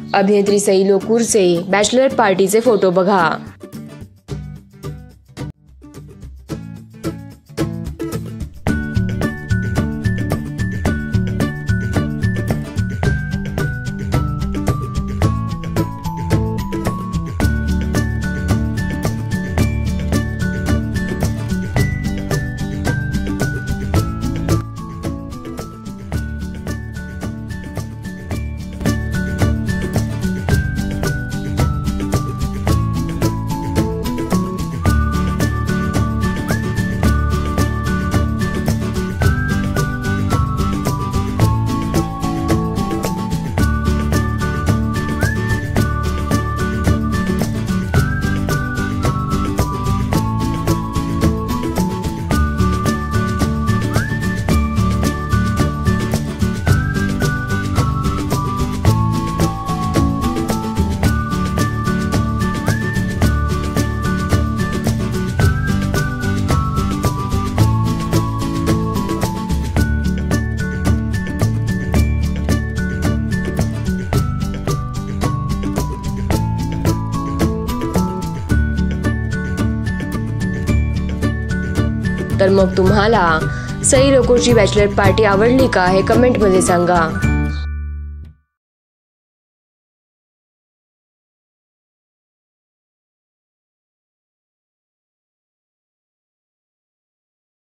अभिनेत्री सई लोकूरचे बॅचलर पार्टीचे फोटो बघा। तर मग तुम्हाला सई लोकूरची बॅचलर पार्टी आवडली का हे कमेंट मध्ये सांगा।